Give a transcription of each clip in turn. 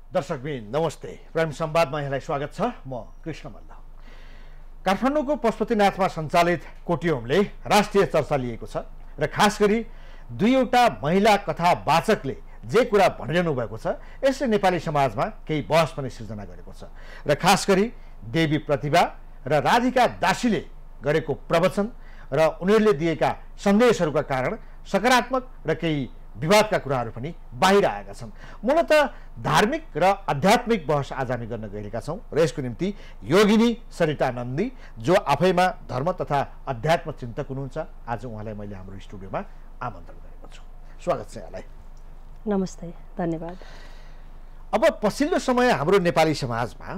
दर्शकबिन नमस्ते। प्राइम संवादमा यहाँलाई स्वागत छ। म कृष्ण मल्ल। काठमाडौँको पशुपतिनाथमा सञ्चालित कोटीहोमले राष्ट्रिय चर्चा लिएको छ र खास गरी दुईवटा महिला कथावाचकले जे कुरा भनिरहनु भएको छ यसले नेपाली समाजमा केही बहस पनि सिर्जना गरेको छ र खास गरी देवी प्रतिभा र राधिका दासीले गरेको प्रवचन र उनीहरूले दिएका सन्देशहरूका कारण सकारात्मक र केही विवादका कुराहरू पनि बाहिर आएका छन्। मूलत धार्मिक र आध्यात्मिक बहस आज हामी गर्न गइरहेका छौँ र यसको निम्ति योगिनी सरिता नन्दी जो आफैमा धर्म तथा अध्यात्म चिन्तक हुनुहुन्छ, आज उहाँलाई मैले हाम्रो स्टुडियोमा आमन्त्रण गरेको छु। स्वागत छ यहाँलाई। नमस्ते, धन्यवाद। अब पछिल्लो समय हाम्रो नेपाली समाजमा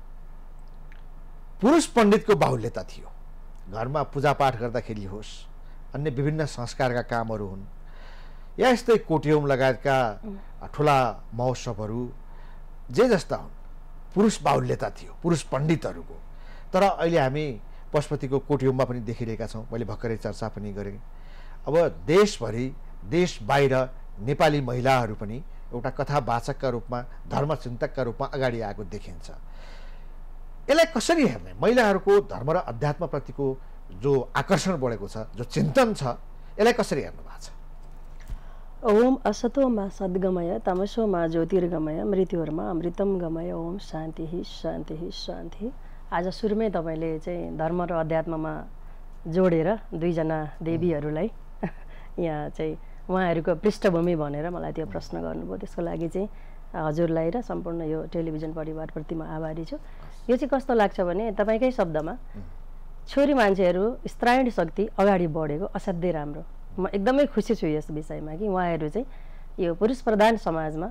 पुरुष पण्डितको बाहुल्यता थियो। घरमा पूजापाठ गर्दाखेरि होस्, अन्य विभिन्न संस्कारका कामहरू हुन्, या यस्तै कोटीहोम लगायतका ठुला महोत्सवहरू जे जस्ता हुन्, पुरुष बाहुल्यता थियो पुरुष पण्डितहरूको। तर अहिले हामी पशुपतिको कोटीहोममा पनि देखिरहेका छौँ। मैले भर्खरै चर्चा पनि गरेँ। अब देशभरि देश बाहिर नेपाली महिलाहरू पनि एउटा कथावाचकका रूपमा, धर्मचिन्तकका रूपमा अगाडि आएको देखिन्छ। यसलाई कसरी हेर्ने? महिलाहरूको धर्म र अध्यात्मप्रतिको जो आकर्षण बढेको छ, जो चिन्तन छ, यसलाई कसरी हेर्नु भएको छ? ओम असतोमा सद्गमय तमसोमा ज्योतिर्गमय मृत्युर्मा अमृतम गमय। ओम शान्ति शान्ति शान्ति। आज सुरुमै तपाईँले चाहिँ धर्म र अध्यात्ममा जोडेर दुईजना देवीहरूलाई यहाँ चाहिँ उहाँहरूको पृष्ठभूमि भनेर मलाई त्यो प्रश्न गर्नुभयो। त्यसको लागि चाहिँ हजुरलाई र सम्पूर्ण यो टेलिभिजन परिवारप्रति म आभारी छु। यो चाहिँ कस्तो लाग्छ भने तपाईँकै शब्दमा छोरी मान्छेहरू स्त्रायण शक्ति अगाडि बढेको असाध्यै राम्रो। म एकदमै खुसी छु यस विषयमा कि उहाँहरू चाहिँ यो पुरुष प्रधान समाजमा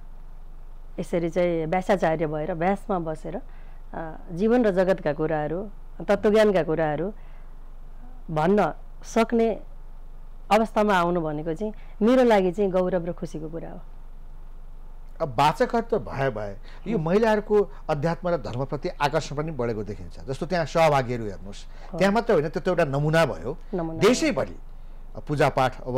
यसरी चाहिँ व्यासाचार्य भएर व्यासमा बसेर जीवन र जगतका कुराहरू, तत्त्वज्ञानका कुराहरू भन्न सक्ने अवस्थामा आउनु भनेको चाहिँ मेरो लागि चाहिँ गौरव र खुसीको कुरा हो। अब वाचकहरू त भए यो महिलाहरूको अध्यात्म र धर्मप्रति आकर्षण पनि बढेको देखिन्छ। जस्तो त्यहाँ सहभागीहरू हेर्नुहोस्, त्यहाँ मात्र होइन, त्यो त एउटा नमुना भयो। देशैभरि पूजापाठ, अब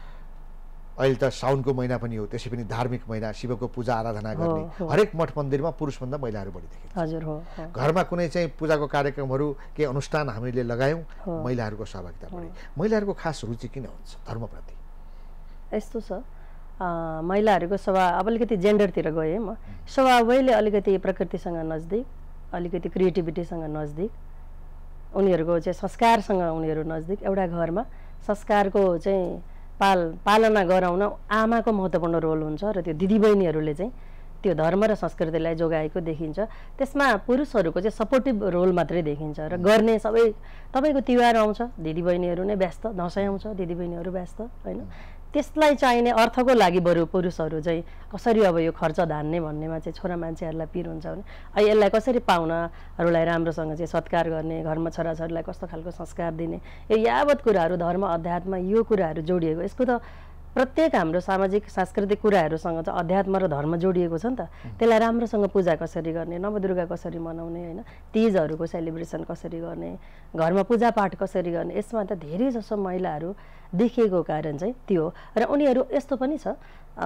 अहिले त साउनको महिना पनि हो, त्यसै पनि धार्मिक महिना, शिवको पूजा आराधना गर्ने हरेक मठ मन्दिरमा पुरुषभन्दा महिलाहरू बढी देखिन्छ। हजुर हो। घरमा कुनै चाहिँ पूजाको कार्यक्रमहरू, केही अनुष्ठान हामीले लगायौँ, महिलाहरूको सहभागिता बढी। महिलाहरूको खास रुचि किन हुन्छ धर्मप्रति? यस्तो छ, महिलाहरूको स्वभाव अब अलिकति जेन्डरतिर गएँ म। स्वभावैले अलिकति प्रकृतिसँग नजदिक, अलिकति क्रिएटिभिटीसँग नजदिक, उनीहरूको चाहिँ संस्कारसँग उनीहरू नजदिक। एउटा घरमा संस्कारको चाहिँ पालना गराउन आमाको महत्त्वपूर्ण रोल हुन्छ र त्यो दिदीबहिनीहरूले चाहिँ त्यो धर्म र संस्कृतिलाई जोगाएको देखिन्छ। त्यसमा पुरुषहरूको चाहिँ सपोर्टिभ रोल मात्रै देखिन्छ र गर्ने सबै। तपाईँको तिहार आउँछ, दिदीबहिनीहरू नै व्यस्त, दसैँ आउँछ, दिदीबहिनीहरू व्यस्त, होइन? त्यसलाई चाहिने अर्थको लागि बरु पुरुषहरू चाहिँ कसरी अब यो खर्च धान्ने भन्नेमा चाहिँ छोरा मान्छेहरूलाई पिर हुन्छ भने यसलाई कसरी पाहुनाहरूलाई राम्रोसँग चाहिँ सत्कार गर्ने, घरमा छोराछोरीलाई कस्तो खालको संस्कार दिने, यो यावत कुराहरू धर्म अध्यात्म यो कुराहरू जोडिएको। यसको त प्रत्येक हाम्रो सामाजिक सांस्कृतिक कुराहरूसँग चाहिँ अध्यात्म र धर्म जोडिएको छ नि त। त्यसलाई राम्रोसँग पूजा कसरी गर्ने, नवदुर्गा कसरी मनाउने, होइन, तीजहरूको सेलिब्रेसन कसरी गर्ने, घरमा पूजापाठ कसरी गर्ने, यसमा त धेरै जसो महिलाहरू देखिएको कारण चाहिँ त्यो। र उनीहरू यस्तो पनि छ,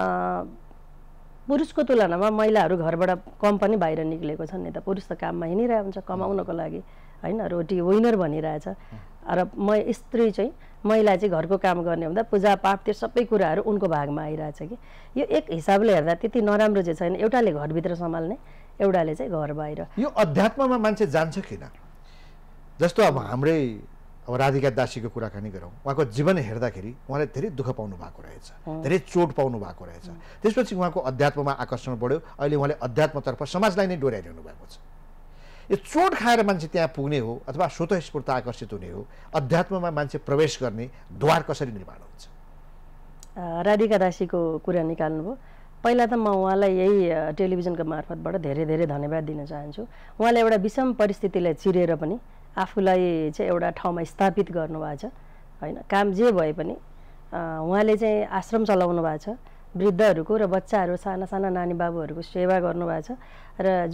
पुरुषको तुलनामा महिलाहरू घरबाट कम पनि बाहिर निक्लेको छन् नि त। पुरुष त काममा हिँडिरहेको हुन्छ कमाउनको लागि, होइन, रोटी विनर भनिरहेछ। र स्त्री चाहिँ महिला चाहिँ घरको काम गर्ने हुँदा पूजापाठ त्यो सबै कुराहरू उनको भागमा आइरहेछ कि यो एक हिसाबले हेर्दा त्यति नराम्रो चाहिँ छैन। एउटाले घरभित्र सम्हाल्ने, एउटाले चाहिँ घर बाहिर। यो अध्यात्ममा मान्छे जान्छ किन? जस्तो अब हाम्रै अब राधिका दासीको कुराकानी गरौँ, उहाँको जीवन हेर्दाखेरि उहाँले धेरै दुःख पाउनु भएको रहेछ, धेरै चोट पाउनु भएको रहेछ। त्यसपछि उहाँको अध्यात्ममा आकर्षण बढ्यो। अहिले उहाँले अध्यात्मतर्फ समाजलाई नै डोर्याइरहनु भएको छ। यो चोट खाएर मान्छे त्यहाँ पुग्ने हो अथवा स्वतःस्फूर्त आकर्षित हुने हो, अध्यात्ममा मान्छे प्रवेश गर्ने द्वार कसरी निर्माण हुन्छ? राधिका दासीको कुरा निकाल्नुभयो। पहिला त म उहाँलाई यही टेलिभिजनको मार्फतबाट धेरै धेरै धन्यवाद दिन चाहन्छु। उहाँले एउटा विषम परिस्थितिलाई चिरेर पनि आफूलाई चाहिँ एउटा ठाउँमा स्थापित गर्नुभएको छ, होइन। काम जे भए पनि उहाँले चाहिँ आश्रम चलाउनु भएको छ, वृद्धहरूको र बच्चाहरू, साना साना नानी बाबुहरूको सेवा गर्नुभएको छ। र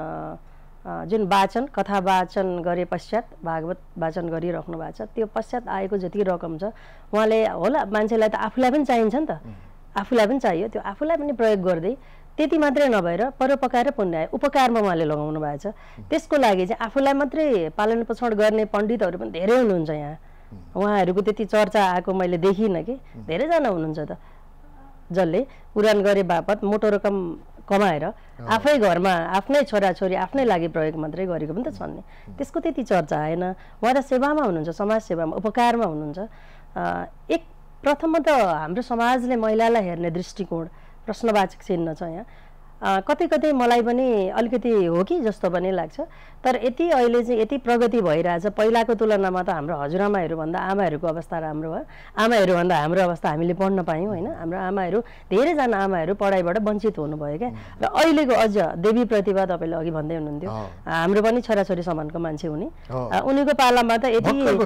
जुन वाचन, कथा वाचन गरे पश्चात भागवत वाचन गरिराख्नु भएको छ, त्यो पश्चात आएको जति रकम छ उहाँले होला मान्छेलाई त आफूलाई पनि चाहिन्छ नि त, आफूलाई पनि चाहियो, त्यो आफूलाई पनि प्रयोग गर्दै त्यति मात्रै नभएर परोपकार र पुण्य उपकारमा उहाँले लगाउनु भएको छ। त्यसको लागि चाहिँ आफूलाई मात्रै पालन पोषण गर्ने पण्डितहरू पनि धेरै हुनुहुन्छ यहाँ। उहाँहरूको त्यति चर्चा आएको मैले देखिनँ कि धेरैजना हुनुहुन्छ त जसले पुराण गरे बापत मोटो रकम कमाएर आफै घरमा आफ्नै छोराछोरी आफ्नै लागि प्रयोग मात्रै गरेको पनि त छन् नि। त्यसको त्यति चर्चा आएन। उहाँ त सेवामा हुनुहुन्छ, समाज सेवामा उपकारमा हुनुहुन्छ। एक प्रथममा त हाम्रो समाजले महिलालाई हेर्ने दृष्टिकोण प्रश्नवाचक चिन्ह छ यहाँ। कतै कतै मलाई पनि अलिकति हो कि जस्तो पनि लाग्छ। तर यति अहिले चाहिँ यति प्रगति भइरहेछ, पहिलाको तुलनामा त हाम्रो हजुरआमाहरूभन्दा आमाहरूको अवस्था राम्रो भयो। आमाहरूभन्दा हाम्रो अवस्था हामीले पढ्न पायौँ होइन। हाम्रो आमाहरू धेरैजना आमाहरू पढाइबाट वञ्चित हुनुभयो क्या। र अहिलेको अझ देवी प्रतिभा तपाईँले अघि भन्दै हुनुहुन्थ्यो, हाम्रो पनि छोराछोरी समानको मान्छे हुने, उनीको पालामा त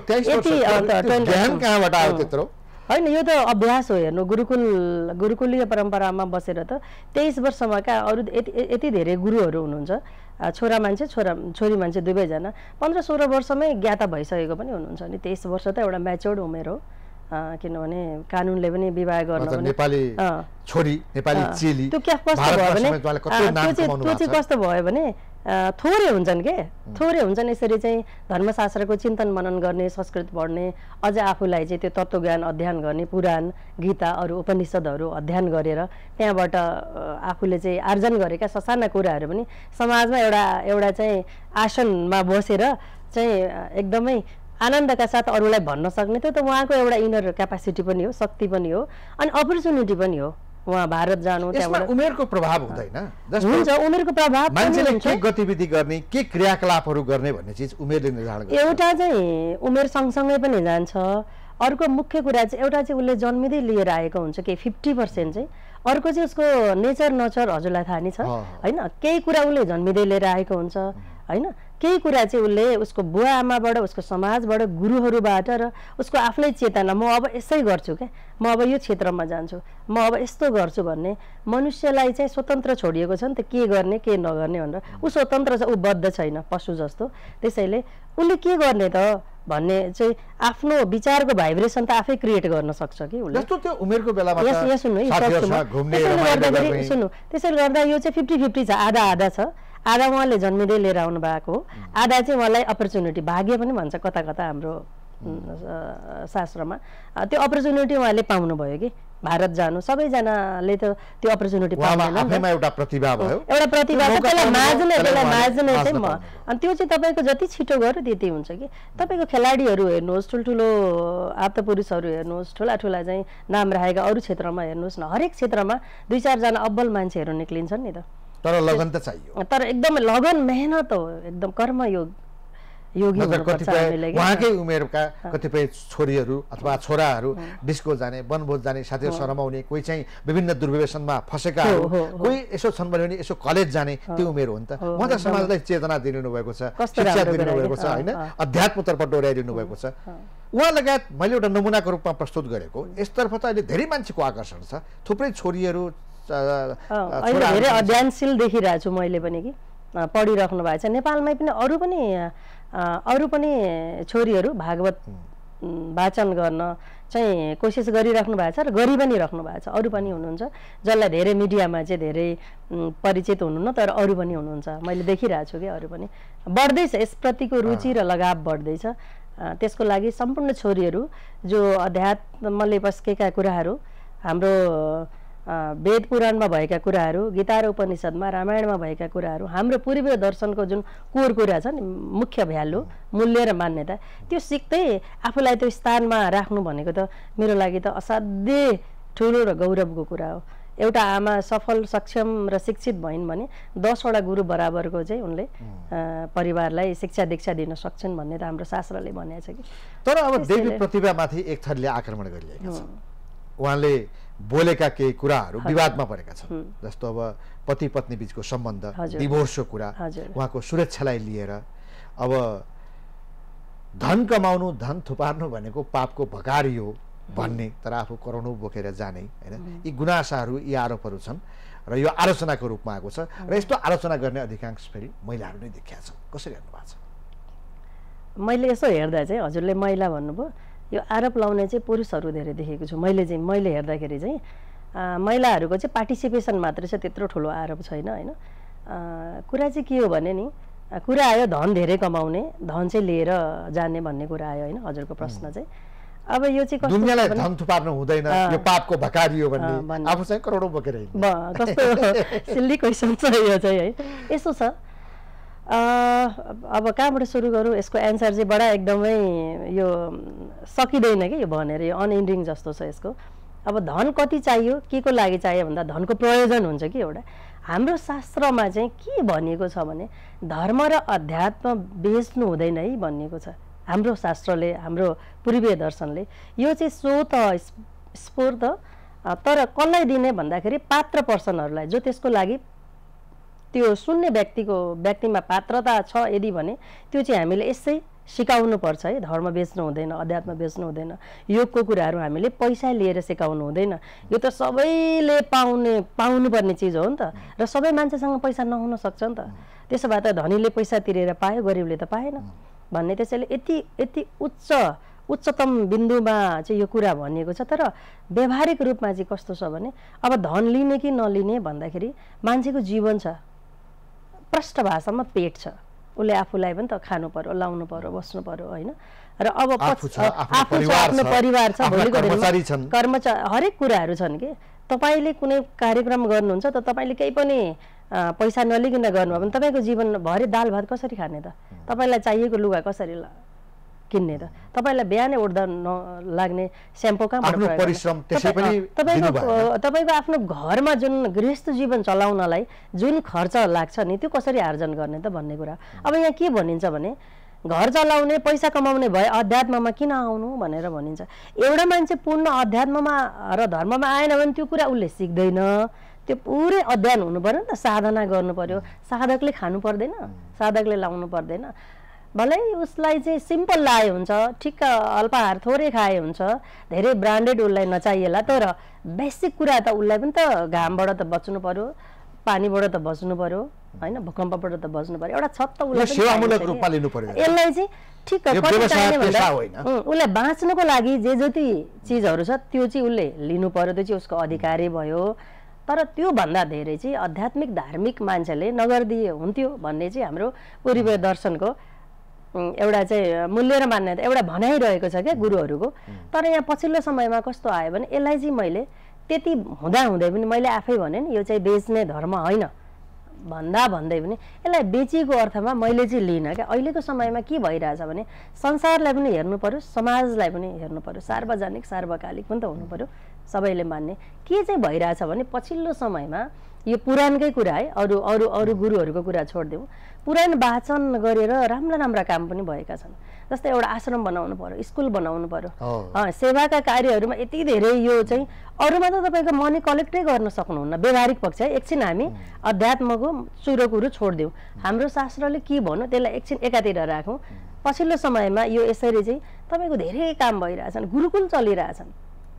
होइन यो त अभ्यास हो। हेर्नु गुरुकुलीय परम्परामा बसेर त 23 वर्षमा क्या अरू यति धेरै गुरुहरू हुनुहुन्छ। छोरा मान्छे छोरी मान्छे दुवैजना 15-16 वर्षमै ज्ञाता भइसकेको पनि हुनुहुन्छ। अनि 23 वर्ष त एउटा म्याच्योर्ड उमेर हो। किनभने कानुनले पनि विवाह गर्न नेपाली छोरी नेपाली चेली त्यो के कस्तो भयो भने त्यो चाहिँ कस्तो भयो भने थोरै हुन्छन् के, थोरै हुन्छन्। यसरी चाहिँ धर्मशास्त्रको चिन्तन मनन गर्ने, संस्कृत पढ्ने, अझ आफूलाई चाहिँ त्यो तत्त्वज्ञान अध्ययन गर्ने, पुराण गीता अरू उपनिषदहरू अध्ययन गरेर त्यहाँबाट आफूले चाहिँ आर्जन गरेका ससाना कुराहरू पनि समाजमा एउटा चाहिँ आसनमा बसेर चाहिँ एकदमै आनन्दका साथ अरूलाई भन्न सक्ने, त्यो त उहाँको एउटा इनर क्यापासिटी पनि हो, शक्ति पनि हो, अनि अपर्च्युनिटी पनि हो। उहाँ भारत जानु त्यहाँबाट उमेरको प्रभाव हुँदैन? हुन्छ, उमेरको प्रभाव मान्छेले के गतिविधि गर्ने, के क्रियाकलापहरू गर्ने भन्ने चिज उमेरले निर्धारण गर्छ। एउटा चाहिँ उमेर सँगसँगै पनि जान्छ। अर्को मुख्य कुरा चाहिँ एउटा चाहिँ उसले जन्मिँदै लिएर आएको हुन्छ कि 50% चाहिँ। अर्को चाहिँ उसको नेचर नचर हजुरलाई थाहा नै छ होइन। केही कुरा उसले जन्मिँदै लिएर आएको हुन्छ होइन। केही कुरा चाहिँ उसले उसको बुवा आमाबाट, उसको समाजबाट, गुरुहरूबाट र उसको आफ्नै चेतना, म अब यसै गर्छु क्या, म अब यो क्षेत्रमा जान्छु, म अब यस्तो गर्छु भन्ने मनुष्यलाई चाहिँ स्वतन्त्र छोडिएको छ नि त, के गर्ने के नगर्ने भनेर। ऊ स्वतन्त्र छ, ऊ बद्ध छैन पशु जस्तो। त्यसैले उसले के गर्ने त भन्ने चाहिँ आफ्नो विचारको भाइब्रेसन त आफै क्रिएट गर्न सक्छ कि उसले। जस्तो त्यो उमेरको बेलामा सुन्नु, त्यसैले गर्दा यो चाहिँ 50-50 छ, आधा छ। आधा उहाँले जन्मिँदै लिएर आउनु भएको हो, आधा चाहिँ उहाँलाई अपर्च्युनिटी, भाग्य पनि भन्छ कता कता हाम्रो शास्त्रमा। त्यो अपर्च्युनिटी उहाँले पाउनुभयो कि भारत जानु। सबैजनाले त त्यो अपर्च्युनिटी पाउँदैन। एउटा प्रतिभा भयो, एउटा प्रतिभा छ, त्यसलाई माझ्ने चाहिँ म। अनि त्यो चाहिँ तपाईँको जति छिटो गर्यो त्यति हुन्छ कि। तपाईँको खेलाडीहरू हेर्नुहोस्, ठुल्ठुलो आप्तपुरुषहरू हेर्नुहोस्, ठुला चाहिँ नाम राखेका अरू क्षेत्रमा हेर्नुहोस् न, हरेक क्षेत्रमा 2-4 जना अब्बल मान्छेहरू निक्लिन्छन् नि त। तर लगन त चाहियो, तर एकदम लगन मेहनत हो, एकदम कर्मयोग योगी हुनुपर्छ हामीले। उहाँकै उमेरका कतिपय छोरीहरू अथवा छोराहरू डिस्को जाने, वनभोज जाने, साथीहरू रमाउने, कोही चाहिँ विभिन्न दुर्व्यसनमा फसेकाहरू, कोही यसो छन् भने यसो कलेज जाने, त्यो उमेर हो नि त। उहाँ त समाजलाई चेतना दिनु भएको छ, शिक्षा दिनु भएको छ होइन, अध्यात्मतर्फ डोर्याइदिनु भएको छ। उहाँ लगायत मैले एउटा नमुनाको रूपमा प्रस्तुत गरेको यसतर्फ त अहिले धेरै मान्छेको आकर्षण छ। थुप्रै छोरीहरू अहिले धेरै अध्ययनशील देखिरहेको छु मैले पनि कि पढिराख्नु भएको छ। नेपालमै पनि अरू पनि छोरीहरू भागवत वाचन गर्न चाहिँ कोसिस गरिराख्नु भएको छ र गरि पनि राख्नु भएको छ। अरू पनि हुनुहुन्छ जसलाई धेरै मिडियामा चाहिँ धेरै परिचित हुनुहुन्न, तर अरू पनि हुनुहुन्छ, मैले देखिरहेको छु कि अरू पनि बढ्दैछ, यसप्रतिको रुचि र लगाव बढ्दैछ। त्यसको लागि सम्पूर्ण छोरीहरू जो अध्यात्मले पस्केका कुराहरू, हाम्रो वेद पुराणमा भएका कुराहरू, गीता र उपनिषदमा, रामायणमा भएका कुराहरू, हाम्रो पूर्वीय दर्शनको जुन कोर कुरा छ नि, मुख्य भ्यालु, मूल्य र मान्यता, त्यो सिक्दै आफूलाई त्यो स्थानमा राख्नु भनेको त मेरो लागि त असाध्यै ठुलो र गौरवको कुरा हो। एउटा आमा सफल, सक्षम र शिक्षित भइन् भने 10वटा गुरु बराबरको चाहिँ उनले परिवारलाई शिक्षा दीक्षा दिन सक्छन् भन्ने त हाम्रो शास्त्रले भनेको छ कि। तर अब देवी प्रतिभामाथि एक थरीले आक्रमण गरिरहेका छन्। उहाँले बोलेका केही कुराहरू विवादमा परेका छन्। जस्तो अब पति पत्नी बीचको सम्बन्ध, डिभोर्सको कुरा, उहाँको सुरक्षालाई लिएर, अब धन कमाउनु, धन थुपार्नु भनेको पापको भकारी हो भन्ने, तर आफू करोडौं बोकेर जाने होइन, यी गुनासाहरू, यी आरोपहरू छन् र यो आलोचनाको रूपमा आएको छ। र यस्तो आलोचना गर्ने अधिकांश फेरि महिलाहरू नै देखिया छन्। कसरी हेर्नु भएको छ? मैले यसो हेर्दा चाहिँ हजुरले महिला भन्नुभयो, यो आरोप लाउने चाहिँ पुरुषहरू धेरै देखेको छु मैले हेर्दाखेरि चाहिँ। महिलाहरूको चाहिँ पार्टिसिपेसन मात्रै छ, त्यत्रो ठुलो आरोप छैन होइन। कुरा चाहिँ के हो भने नि, कुरा आयो धन धेरै कमाउने, धन चाहिँ लिएर जाने भन्ने कुरा आयो होइन हजुरको प्रश्न चाहिँ। अब यो चाहिँ कस्तो दुनियाँलाई धन थुपार्नु हुँदैन, यो पापको भकारी हो भन्ने, आफू चाहिँ करोडौँ बोकेर कस्तो सिल्ली क्वेसन छ यो चाहिँ है। यसो छ, अब कहाँबाट सुरु गरौँ, यसको एन्सर चाहिँ बडा एकदमै यो सकिँदैन कि यो भनेर, यो अनएन्डिङ जस्तो छ यसको। अब धन कति चाहियो, के को लागि चाहियो भन्दा धनको प्रयोजन हुन्छ कि एउटा। हाम्रो शास्त्रमा चाहिँ के भनिएको छ भने धर्म र अध्यात्म बेच्नु हुँदैन है भनिएको छ हाम्रो शास्त्रले, हाम्रो पूर्वीय दर्शनले। यो चाहिँ स्वत स्फूर्त, तर कसलाई दिने भन्दाखेरि पात्र पर्सनहरूलाई, जो त्यसको लागि त्यो सुन्ने व्यक्तिमा पात्रता छ यदि भने त्यो चाहिँ हामीले यसै सिकाउनु पर्छ है। धर्म बेच्नु हुँदैन, अध्यात्म बेच्नु हुँदैन, योगको कुराहरू हामीले पैसा लिएर सिकाउनु हुँदैन। यो त सबैले पाउनुपर्ने चिज हो नि त, र सबै मान्छेसँग पैसा नहुन सक्छ नि त। त्यसो भए त धनीले पैसा तिरेर पायो, गरिबले त पाएन भन्ने। त्यसैले यति उच्चतम बिन्दुमा चाहिँ यो कुरा भनिएको छ। तर व्यावहारिक रूपमा चाहिँ कस्तो छ भने अब धन लिने कि नलिने भन्दाखेरि मान्छेको जीवन छ, प्रष्ट भाषामा पेट छ, उसले आफूलाई पनि त खानु पर्यो, लाउनु पर्यो, बस्नु पर्यो होइन। र अब आफू छ, आफ्नो परिवार छ, भोलिको कर्मचारी, हरेक कुराहरू छन् कि। तपाईँले कुनै कार्यक्रम गर्नुहुन्छ त तपाईँले केही पनि पैसा नलिकन गर्नुभयो भने तपाईँको जीवनभरि दाल भात कसरी खाने त? तपाईँलाई चाहिएको लुगा कसरी किन्ने त? तपाईँलाई बिहानै उठ्दा लाग्ने स्याम्पो कहाँबाट परिश्रम त्यसै पनि तपाईँको आफ्नो घरमा जुन गृहस्थ जीवन चलाउनलाई जुन खर्च लाग्छ नि त्यो कसरी आर्जन गर्ने त भन्ने कुरा। अब यहाँ के भनिन्छ भने घर चलाउने, पैसा कमाउने भए अध्यात्ममा किन आउनु भनेर भनिन्छ। एउटा मान्छे पूर्ण अध्यात्ममा र धर्ममा आएन भने त्यो कुरा उसले सिक्दैन। त्यो पुरै अध्ययन हुनु पर्यो नि त, साधना गर्नु पर्यो। साधकले खानु पर्दैन, साधकले लाउनु पर्दैन। भलै उसलाई चाहिँ सिम्पल लाए हुन्छ, ठिक्क अल्पाहार थोरै खाए हुन्छ, धेरै ब्रान्डेड उसलाई नचाहिएला, तर बेसिक कुरा त उसलाई पनि त घामबाट त बच्नु पर्यो, पानीबाट त बच्नु पर्यो होइन, भूकम्पबाट त बच्नु पर्यो। एउटा छत त उसलाई सेवामूलक रूपमा लिनु पर्यो। यसलाई चाहिँ ठिक उसलाई बाँच्नको लागि जे जति चिजहरू छ त्यो चाहिँ उसले लिनु पर्यो, त्यो चाहिँ उसको अधिकारै भयो। तर त्योभन्दा धेरै चाहिँ आध्यात्मिक धार्मिक मान्छेले नगरिदिए हुन्थ्यो भन्ने चाहिँ हाम्रो पूर्वीय दर्शनको एउटा चाहिँ मूल्य र मान्यता एउटा भनाइरहेको छ क्या गुरुहरूको। तर यहाँ पछिल्लो समयमा कस्तो आयो भने यसलाई चाहिँ मैले त्यति हुँदै पनि मैले आफै भने नि यो चाहिँ बेच्ने धर्म होइन भन्दै पनि यसलाई बेचिएको अर्थमा मैले चाहिँ लिइनँ क्या। अहिलेको समयमा के भइरहेछ भने संसारलाई पनि हेर्नु पर्यो, समाजलाई पनि हेर्नु पर्यो, सार्वजनिक सार्वकालिक पनि त हुनु पर्यो, सबैले मान्ने। के चाहिँ भइरहेछ भने पछिल्लो समयमा यो पुराणकै कुरा है, अरू गुरुहरूको कुरा छोडिदेऊ, पुराण वाचन गरेर राम्रा काम पनि भएका छन्। जस्तै एउटा आश्रम बनाउनु पर्यो, स्कुल बनाउनु पर्यो, सेवाका कार्यहरूमा यति धेरै यो चाहिँ अरूमा त तपाईँको मनी कलेक्टै गर्न सक्नुहुन्न। व्यवहारिक पक्ष है, एकछिन हामी अध्यात्मको चुरोकुरो छोडिदेऊ, हाम्रो शास्त्रले के भन्यो त्यसलाई एकछिन एकातिर राखौँ। पछिल्लो समयमा यो यसरी चाहिँ तपाईँको धेरै काम भइरहेछन्, गुरुकुल चलिरहेछन्।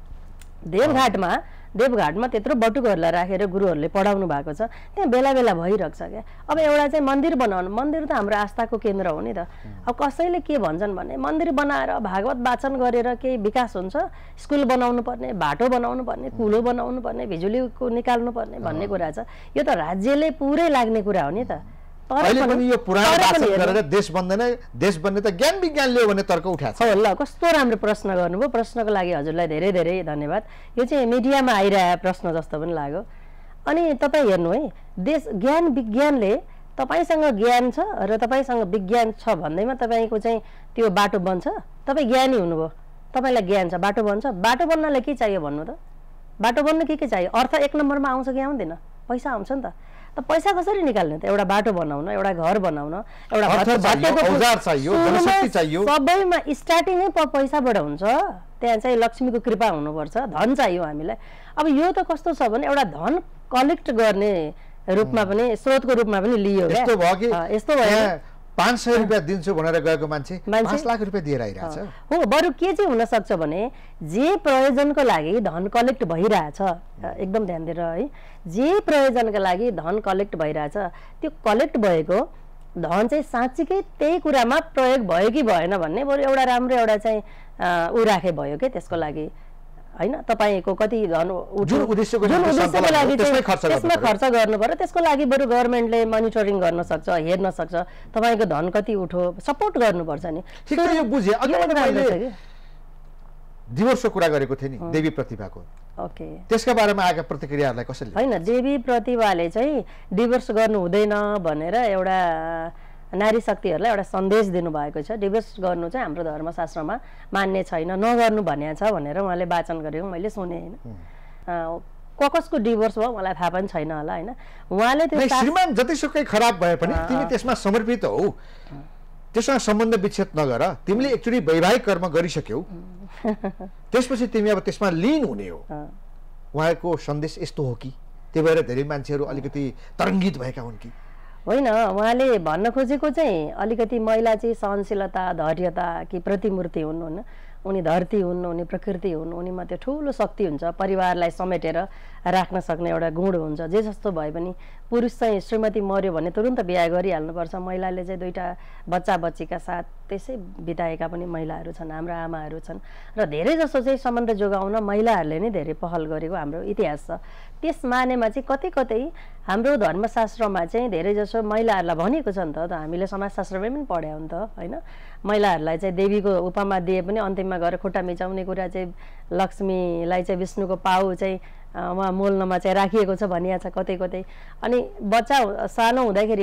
देवघाटमा त्यत्रो बटुकहरूलाई राखेर गुरुहरूले पढाउनु भएको छ, त्यहाँ बेला भइरहेको छ क्या। अब एउटा चाहिँ मन्दिर बनाउनु, मन्दिर त हाम्रो आस्थाको केन्द्र हो नि त। अब कसैले के भन्छन् भने मन्दिर बनाएर भागवत वाचन गरेर केही विकास हुन्छ, स्कुल बनाउनु पर्ने, बाटो बनाउनु पर्ने, कुलो बनाउनु पर्ने, बिजुलीको निकाल्नु पर्ने भन्ने कुरा छ। यो त राज्यले पुरै लाग्ने कुरा हो नि त। अहिले पनि यो पुराण वाचन गरेर देश बन्दैन, देश बन्ने त ज्ञान विज्ञान लियो भन्ने तर्क उठाएको छ। हो ल, कस्तो राम्रो प्रश्न गर्नुभयो। प्रश्नको लागि हजुरलाई धेरै धेरै धन्यवाद। यो चाहिँ मिडियामा आइरहेको प्रश्न जस्तो पनि लाग्यो। अनि तपाईँ हेर्नु है, देश ज्ञान विज्ञानले तपाईँसँग ज्ञान छ र तपाईँसँग विज्ञान छ भन्दैमा तपाईँको चाहिँ त्यो बाटो बन्छ। तपाईँ ज्ञानी हुनुभयो, तपाईँलाई ज्ञान छ, बाटो बन्छ। बाटो बन्नलाई के चाहियो भन्नु त? बाटो बन्न के चाहियो? अर्थ एक नम्बरमा आउँछ कि आउँदैन? पैसा आउँछ नि त। त पैसा कसरी निकाल्ने त? एउटा बाटो बनाउन, एउटा घर बनाउन, एउटा सबैमा स्टार्टिङै पैसाबाट हुन्छ। त्यहाँ चाहिँ लक्ष्मीको कृपा हुनुपर्छ, धन चाहियो हामीलाई। अब यो त कस्तो छ भने एउटा धन कलेक्ट गर्ने रूपमा पनि, स्रोतको रूपमा पनि लियो। यस्तो भयो 500 रुपियाँ दिन्छु भनेर गएको मान्छे 5 लाख रुपियाँ दिएर आइरहेछ। हो, बरु के चाहिँ हुन सक्छ भने जे प्रयोजनको लागि धन कलेक्ट भइरहेछ, एकदम ध्यान दिएर है, जे प्रयोजनका लागि धन कलेक्ट भइरहेछ त्यो कलेक्ट भएको धन चाहिँ साँच्चीकै त्यही कुरामा प्रयोग भयो कि भएन भन्ने बरु एउटा राम्रो एउटा चाहिँ ऊ राखे भयो क्या त्यसको लागि होइन तपाईँको कति धन जुन उद्देश्यको लागि त्यसमै खर्च त्यसमा खर्च गर्नु पर्यो त्यसको लागि बरु गभर्मेन्टले मोनिटरिङ गर्न सक्छ हेर्न सक्छ तपाईँको धन कति उठो सपोर्ट गर्नुपर्छ नि ठिक छ यो बुझे अघि मैले डिभोर्सको कुरा गरेको थिएँ नि देवी प्रतिभाको ओके त्यसका बारेमा आएका प्रतिक्रियाहरूलाई कसरी होइन देवी प्रतिभाले चाहिँ डिभोर्स गर्नु हुँदैन भनेर एउटा नारी शक्तिहरूलाई एउटा सन्देश दिनुभएको छ डिभोर्स गर्नु चाहिँ हाम्रो धर्मशास्त्रमा मान्य छैन नगर्नु भनेको छ भनेर उहाँले वाचन गरेको मैले सुने होइन कसको डिभोर्स भयो मलाई थाहा पनि छैन होला होइन उहाँले त्यो श्रीमान जतिसुकै खराब भए पनि तिमी त्यसमा समर्पित हौ त्यससँग सम्बन्ध विच्छेद नगर तिमीले एकचोटि वैवाहिक कर्म गरिसक्यौ त्यसपछि तिमी अब त्यसमा लीन हुने हो उहाँको सन्देश यस्तो हो कि त्यही भएर धेरै मान्छेहरू अलिकति तरङ्गित भएका हुन् कि होइन उहाँले भन्न खोजेको चाहिँ अलिकति महिला चाहिँ सहनशीलता धैर्यता कि प्रतिमूर्ति हुन् होइन उनी धरती हुन् उनी प्रकृति हुन् उनीमा त्यो ठुलो शक्ति हुन्छ परिवारलाई समेटेर राख्न सक्ने एउटा गुण हुन्छ जे जस्तो भए पनि पुरुष चाहिँ श्रीमती मर्यो भने तुरुन्त बिहा गरिहाल्नुपर्छ महिलाले चाहिँ दुईटा बच्चा बच्चीका साथ त्यसै बिताएका पनि महिलाहरू छन् हाम्रो आमाहरू छन् र धेरै जसो चाहिँ सम्बन्ध जोगाउन महिलाहरूले नै धेरै पहल गरेको हाम्रो इतिहास छ त्यस मानेमा चाहिँ कतै कतै हाम्रो धर्मशास्त्रमा चाहिँ धेरै जसो महिलाहरूलाई भनेको छ नि त हामीले समाजशास्त्रमै पनि पढ्यौँ नि त होइन महिलाहरूलाई चाहिँ देवीको उपमा दिए पनि अन्तिममा गएर खुट्टा मिचाउने कुरा चाहिँ लक्ष्मीलाई चाहिँ विष्णुको पाउ चाहिँ उहाँ मोल्नमा चाहिँ राखिएको छ भनिएको छ कतै कतै अनि बच्चा सानो हुँदाखेरि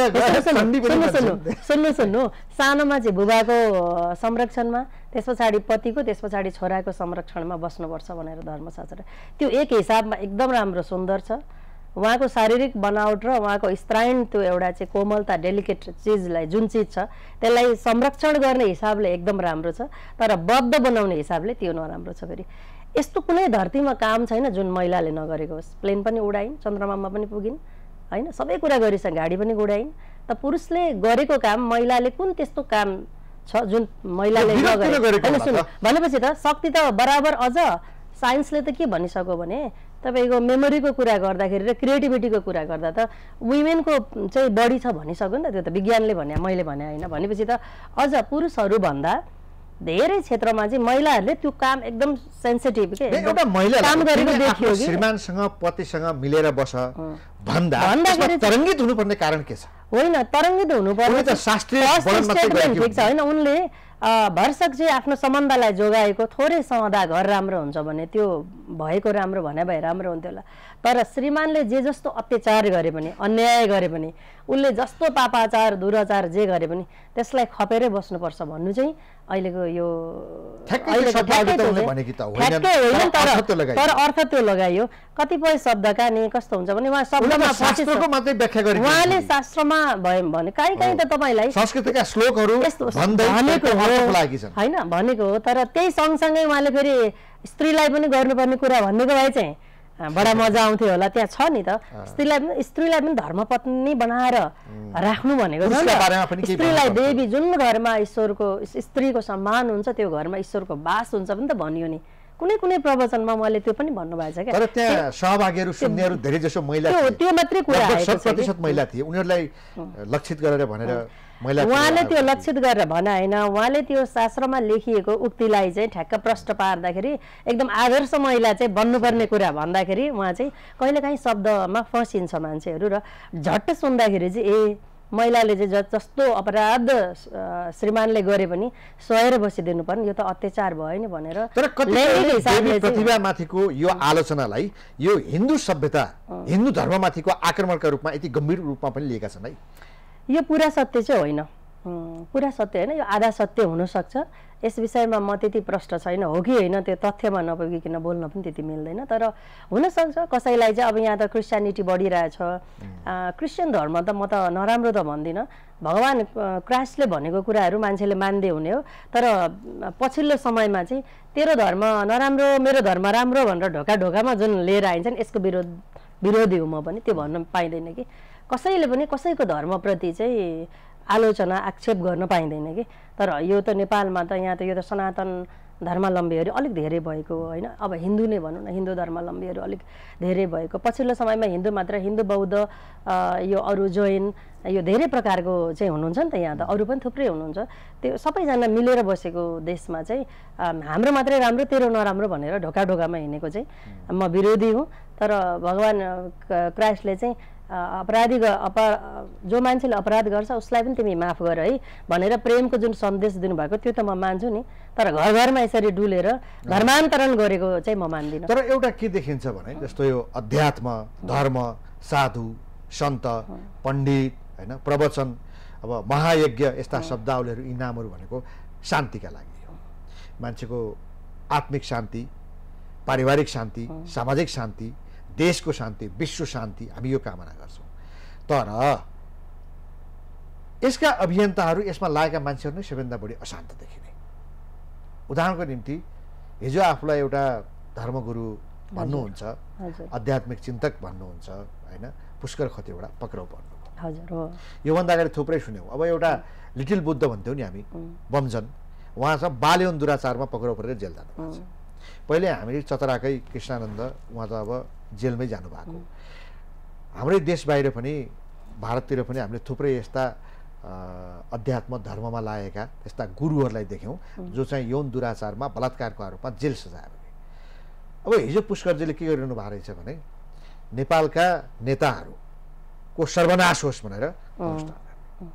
सुन्नु सानोमा चाहिँ बुबाको संरक्षणमा त्यस पछाडि पतिको त्यस पछाडि छोराको संरक्षणमा बस्नुपर्छ भनेर धर्मशास्त्र त्यो एक हिसाबमा एकदम राम्रो सुन्दर छ उहाँको शारीरिक बनावट र उहाँको स्त्राइन त्यो एउटा चाहिँ कोमलता डेलिकेट चिजलाई जुन चिज छ त्यसलाई संरक्षण गर्ने हिसाबले एकदम राम्रो छ तर बद्ध बनाउने हिसाबले त्यो नराम्रो छ फेरि यस्तो कुनै धरतीमा काम छैन जुन महिलाले नगरेको होस् प्लेन पनि उडाइन् चन्द्रमामा पनि पुगिन् होइन सबै कुरा गरिसक्यो गाडी पनि उडाइन् त पुरुषले गरेको काम महिलाले कुन त्यस्तो काम छ जुन महिलाले नगरेको भनेपछि त शक्ति त बराबर अझ साइन्सले त के भनिसक्यो भने तपाईँको मेमोरीको कुरा गर्दाखेरि र क्रिएटिभिटीको कुरा गर्दा त वुमेनको चाहिँ बढी छ भनिसक्यो नि त त्यो त विज्ञानले भने मैले भने होइन भनेपछि त अझ पुरुषहरूभन्दा धेरै क्षेत्रमा चाहिँ महिलाहरूले त्यो काम एकदम सेन्सिटिभ के एउटा महिलाले श्रीमानसँग पतिसँग मिलेर बस भन्दाखेरि तरङ्गित हुनुपर्ने कारण के छ होइन तरङ्गित हुनुपर्ने त शास्त्रीय ठिक छ होइन उनले भरसक चाहिँ आफ्नो सम्बन्धलाई जोगाएको थोरै सहँदा घर राम्रो हुन्छ भने त्यो भएको राम्रो भने भए राम्रो हुन्थ्यो होला तर श्रीमानले जे जस्तो अत्याचार गरे पनि अन्याय गरे पनि उनले जस्तो पापाचार दुराचार जे गरे पनि त्यसलाई खपेरै बस्नुपर्छ भन्नु चाहिँ अहिलेको यो तर अर्थ त्यो लगाइयो कतिपय शब्दका नि कस्तो हुन्छ भने उहाँ शब्दमा उहाँले शास्त्रमा भयो भने काहीँ काहीँ त तपाईँलाई संस्कृतका श्लोकहरू होइन भनेको हो तर त्यही सँगसँगै उहाँले फेरि स्त्रीलाई पनि गर्नुपर्ने कुरा भनिदिएको भए चाहिँ बडा मजा आउँथ्यो होला त्यहाँ छ नि त स्त्रीलाई पनि धर्मपत्नी बनाएर राख्नु भनेको स्त्रीलाई देवी जुन घरमा ईश्वरको स्त्रीको सम्मान हुन्छ त्यो घरमा ईश्वरको वास हुन्छ पनि त भनियो नि कुनै कुनै प्रवचनमा उहाँले त्यो पनि भन्नुभएको छ क्या तर त्यहाँ सहभागीहरू सुन्नेहरू धेरै जसो महिला थिए त्यो मात्रै कुरा 100% महिला थिए उनीहरूलाई लक्षित गरेर भनेर उहाँले त्यो लक्षित गरेर भने होइन उहाँले त्यो शास्त्रमा लेखिएको उक्तिलाई चाहिँ ठ्याक्क प्रष्ट पार्दाखेरि एकदम आदर्श महिला चाहिँ बन्नुपर्ने कुरा भन्दाखेरि उहाँ चाहिँ कहिलेकाहीँ शब्दमा फसिन्छ मान्छेहरू र झट्ट सुन्दाखेरि चाहिँ ए महिलाले चाहिँ जस्तो अपराध श्रीमानले गरे पनि सहेर बसिदिनु पर्ने यो त अत्याचार भयो नि भनेर तर प्रतिभामाथिको यो आलोचनालाई यो हिन्दू सभ्यता हिन्दू धर्ममाथिको आक्रमणका रूपमा यति गम्भीर रूपमा पनि लिएका छन् है यो पुरा सत्य चाहिँ होइन पुरा सत्य होइन यो आधा सत्य हुनसक्छ यस विषयमा म त्यति प्रष्ट छैन हो कि होइन त्यो तथ्यमा नपुगिकन बोल्न पनि त्यति मिल्दैन तर हुनसक्छ कसैलाई चाहिँ अब यहाँ त क्रिस्चियनिटी बढिरहेछ क्रिस्चियन धर्म त म त नराम्रो त भन्दिनँ भगवान् क्राइस्टले भनेको कुराहरू मान्छेले मान्दै हुने हो तर पछिल्लो समयमा चाहिँ तेरो धर्म नराम्रो मेरो धर्म राम्रो भनेर ढोका ढोकामा जुन लिएर आइन्छन् यसको विरोधी हो म पनि त्यो भन्न पाइँदैन कि कसैले पनि कसैको धर्मप्रति चाहिँ आलोचना आक्षेप गर्न पाइँदैन कि तर यो त नेपालमा त यहाँ त यो त सनातन धर्मावलम्बीहरू अलिक धेरै भएको होइन। अब हिन्दू नै भनौँ न, हिन्दू धर्मावलम्बीहरू अलिक धेरै भएको, पछिल्लो समयमा हिन्दू मात्र, हिन्दू बौद्ध यो अरू जैन यो धेरै प्रकारको चाहिँ हुनुहुन्छ नि त, यहाँ त अरू पनि थुप्रै हुनुहुन्छ। त्यो सबैजना मिलेर बसेको देशमा चाहिँ हाम्रो मात्रै राम्रो तेरो नराम्रो भनेर ढोका ढोकामा हिँडेको चाहिँ म विरोधी हुँ। तर भगवान् क्राइस्टले चाहिँ जो मान्छेले अपराध गर्छ उसलाई पनि तिमी माफ गर है भनेर प्रेमको जुन सन्देश दिनुभएको त्यो त म मान्छु नि। तर घर घरमा यसरी डुलेर धर्मान्तरण गरेको चाहिँ म मान्दिनँ। तर एउटा के देखिन्छ भने जस्तो यो अध्यात्म, धर्म, साधु, सन्त, पण्डित होइन, प्रवचन, अब महायज्ञ यस्ता शब्दावलीहरू, इनामहरू भनेको शान्तिका लागि हो। मान्छेको आत्मिक शान्ति, पारिवारिक शान्ति, सामाजिक शान्ति, देशको शान्ति, विश्व शान्ति हामी यो कामना गर्छौँ। तर यसका अभियन्ताहरू, यसमा लागेका मान्छेहरू नै सबैभन्दा बढी अशान्त देखिने। उदाहरणको निम्ति हिजो आफूलाई एउटा धर्मगुरु भन्नुहुन्छ, आध्यात्मिक चिन्तक भन्नुहुन्छ होइन, पुष्कर खतिवडा पक्राउ पर्नुभयो। योभन्दा अगाडि थुप्रै सुन्यौँ। अब एउटा लिटिल बुद्ध भन्थ्यौँ नि हामी, बमजन, उहाँसँग बाल यौन दुराचारमा पक्राउ परेर जेल जानुभएको छ। पहिले हामी चतराकै कृष्णानन्द, उहाँ त अब जेलमै जानुभएको। हाम्रै देश बाहिर पनि, भारततिर पनि हामीले थुप्रै यस्ता अध्यात्म धर्ममा लागेका यस्ता गुरुहरूलाई देख्यौँ जो चाहिँ यौन दुराचारमा बलात्कारको आरोपमा जेल सजाय भने। अब हिजो पुष्करजीले के गरिरहनु भएको रहेछ भने नेपालका नेताहरूको सर्वनाश होस् भनेर पोस्ट हाल्नु।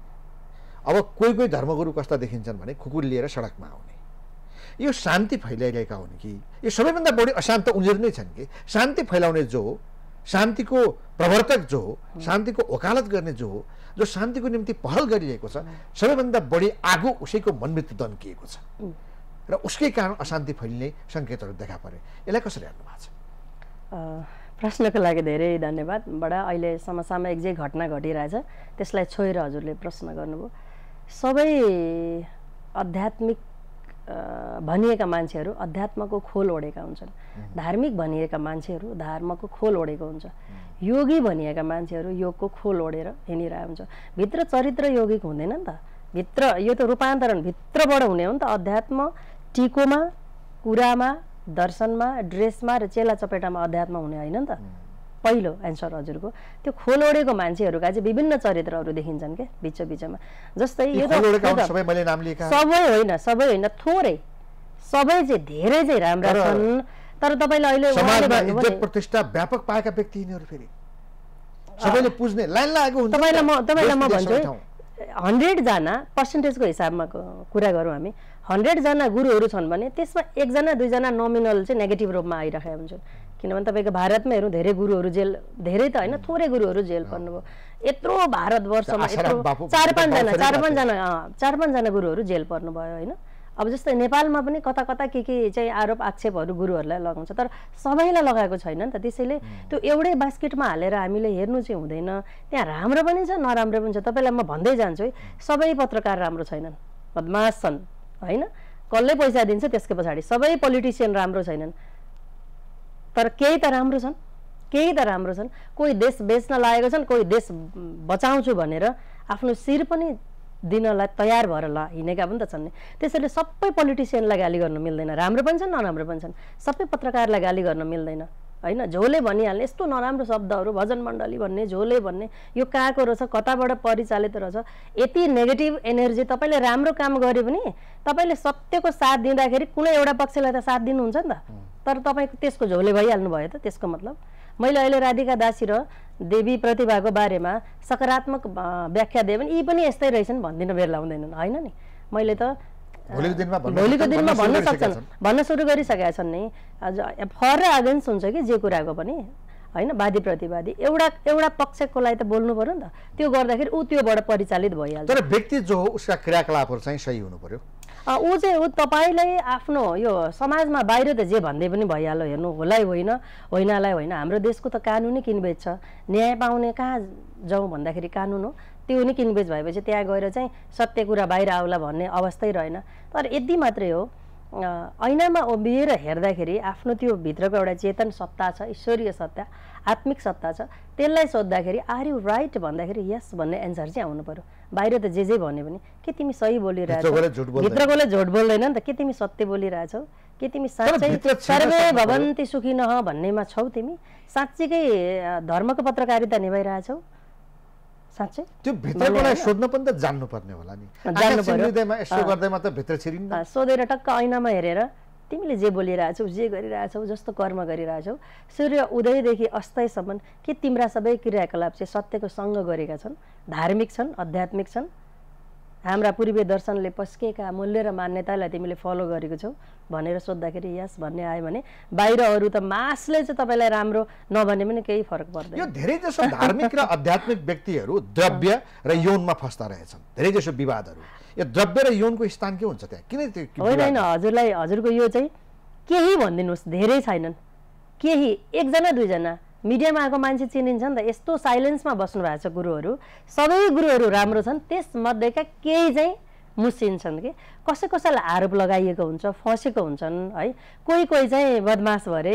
अब कोही कोही धर्मगुरु कस्ता देखिन्छन् भने खुकुरी लिएर सडकमा आउने। यो शान्ति फैलाइरहेका हुन् कि यो सबैभन्दा बढी अशान्त उनीहरू नै छन् कि शान्ति फैलाउने जो हो, शान्तिको प्रवर्तक जो हो, शान्तिको वकालत गर्ने जो हो, जो शान्तिको निम्ति पहल गरिरहेको छ, सबैभन्दा बढी आगो उसैको मनभित्र दन्किएको छ र उसकै कारण अशान्ति फैलिने सङ्केतहरू देखा परे। यसलाई कसरी हेर्नु भएको छ? प्रश्नको लागि धेरै धन्यवाद। बडा अहिले समसामयिक जे घटना घटिरहेछ त्यसलाई छोएर हजुरले प्रश्न गर्नुभयो। सबै आध्यात्मिक भनिएका मान्छेहरू अध्यात्मको खोल ओढेका हुन्छन्, धार्मिक भनिएका मान्छेहरू धर्मको खोल ओढेको हुन्छ, योगी भनिएका मान्छेहरू योगको खोल ओढेर हिँडिरहेको हुन्छ। भित्र चरित्र यौगिक हुँदैन नि त, भित्र यो त रूपान्तरण भित्रबाट हुने हो नि त। अध्यात्म टिकोमा, कुरामा, दर्शनमा, ड्रेसमा र चेला चपेटामा अध्यात्म हुने होइन नि त। पहिलो एन्सर हजुरको। त्यो खोल ओढेको मान्छेहरूका चाहिँ विभिन्न चरित्रहरू देखिन्छन् के बिच बिचमा। जस्तै यो त सबै मैले नाम लिएका सबै होइन, थोरै, सबै चाहिँ धेरै चाहिँ राम्रा छन्। तर तपाईले अहिले समाजमा इज्जत प्रतिष्ठा व्यापक पाएका व्यक्ति यिनीहरू फेरि सबैले पुज्ने लाइन लागेको हुन्छ। तपाईलाई म भन्छु 100 जना पर्सेन्टेजको हिसाबमा कुरा गरौँ हामी, 100 जना गुरुहरू छन् भने त्यसमा 1 जना 2 जना नोमिनल चाहिँ नेगेटिभ रूपमा आइरहेका हुन्छन्। किनभने तपाईँको भारतमा हेरौँ धेरै गुरुहरू जेल, धेरै त होइन थोरै गुरुहरू जेल पर्नुभयो। यत्रो भारतवर्षमा यत्रो 4-5 जना गुरुहरू जेल पर्नुभयो होइन। अब जस्तै नेपालमा पनि कता कता के चाहिँ आरोप आक्षेपहरू गुरुहरूलाई लगाउँछ, तर सबैलाई लगाएको छैन नि त। त्यसैले त्यो एउटै बास्केटमा हालेर हामीले हेर्नु चाहिँ हुँदैन। त्यहाँ राम्रो पनि छ, नराम्रो पनि छ। तपाईँलाई म भन्दै जान्छु है, सबै पत्रकार राम्रो छैनन्, बदमास छन् होइन, कसले पैसा दिन्छ त्यसको पछाडि। सबै पोलिटिसियन राम्रो छैनन्, तर केही त राम्रो छन्, केही त राम्रो छन्। कोही देश बेच्न लागेको छन्, कोही देश बचाउँछु भनेर आफ्नो शिर पनि दिनलाई तयार भएर हिँडेका पनि त छन् नि। त्यसैले सबै पोलिटिसियनलाई गाली गर्न मिल्दैन, राम्रो पनि छन् नराम्रो पनि छन्। सबै पत्रकारलाई गाली गर्न मिल्दैन होइन। झोले भनिहाल्ने यस्तो नराम्रो शब्दहरू, भजन मण्डली भन्ने, झोले भन्ने, यो कहाँको रहेछ, कताबाट परिचालित रहेछ। यति नेगेटिभ एनर्जी तपाईँले राम्रो काम गरे पनि तपाईँले सत्यको साथ दिँदाखेरि कुनै एउटा पक्षलाई त साथ दिनुहुन्छ नि त, तर तपाईँको त्यसको झोले भइहाल्नु भयो त। त्यसको मतलब मैले अहिले राधिका दासी र देवी प्रतिभाको बारेमा सकारात्मक व्याख्या दिएँ भने यी पनि यस्तै रहेछन् भनिदिन बेर लाउँदैनन् होइन नि। मैले त भोलिको दिनमा भन्न सक्छन्, भन्न सुरु गरिसकेका छन् नि। फर र अगेन्स्ट हुन्छ कि जे कुराको पनि होइन, वादी प्रतिवादी। एउटा पक्षकोलाई त बोल्नु पर्यो नि त, त्यो गर्दाखेरि ऊ त्योबाट परिचालित भइहाल्छ। तर व्यक्ति जो हो उसका क्रियाकलापहरू चाहिँ सही हुनु पर्यो। ऊ तपाईँलाई आफ्नो यो समाजमा बाहिर त जे भन्दै पनि भइहाल्यो, हेर्नु होलाई होइन, होइनलाई होइन। हाम्रो देशको त कानुनै किनबेच छ। न्याय पाउने कहाँ जाउँ भन्दाखेरि कानुन हो, त्यो नि किनबेच भएपछि त्यहाँ गएर चाहिँ सत्य कुरा बाहिर आउला भन्ने अवस्थै रहेन। तर यति मात्रै हो, ऐनामा उभिएर हेर्दाखेरि आफ्नो त्यो भित्रको एउटा चेतन सत्ता छ, ईश्वरीय सत्ता, आत्मिक सत्ता छ। त्यसलाई सोद्धाखेरि आर यु राइट भन्दाखेरि यस भन्ने एन्सर चाहिँ आउनु पर्यो। बाहिर त जे भन्यो भने के तिमी सही बोलिरहेछौ, भित्रकोले झुट बोल्दैन नि त, के तिमी सत्य बोलिरहेछौ, के तिमी साँच्चै सर्वे भवन्ति सुखिनः भन्नेमा छौ, तिमी साँच्चीकै धर्मको पत्रकारिता निभाइरहेछौ साँच्चै? त्यो भित्रकोलाई सोध्न पनि त जान्नु पर्ने होला नि, जान्नु पर्यो। यसो गर्दैमा त भित्र छिरिन्न। सोधेर टक्क ऐनामा हेरेर तिमीले जे बोलिरहेछौ, जे गरिरहेछौ, जस्तो कर्म गरिरहेछौ, सूर्य उदयदेखि अस्तसम्म के तिम्रा सबै क्रियाकलाप चाहिँ सत्यको सँग गरेका छन्, धार्मिक छन्, आध्यात्मिक छन्, हाम्रा पूर्वीय दर्शनले पस्केका मूल्य र मान्यतालाई तिमीले फलो गरेको छौ भनेर सोद्धाखेरि यस भन्ने आयो भने बाहिर अरू त मासले चाहिँ तपाईँलाई राम्रो नभने पनि केही फरक पर्दैन। यो धेरै जसो धार्मिक र आध्यात्मिक व्यक्तिहरू द्रव्य र यौनमा फस्दा रहेछन्, धेरै जसो विवादहरू। यो द्रव्य र यौनको स्थान के हुन्छ त्यहाँ? किन होइन हजुरलाई, हजुरको यो चाहिँ केही भनिदिनुहोस्, धेरै छैनन्, केही एकजना दुईजना मिडियामा आएको मान्छे चिनिन्छ नि त, यस्तो साइलेन्समा बस्नु भएको छ गुरुहरू, सबै गुरुहरू राम्रो छन्, त्यसमध्येका केही चाहिँ मुसिन्छन् कि कसैलाई आरोप लगाइएको हुन्छ, फसेको हुन्छन् है, कोही चाहिँ बदमास भरे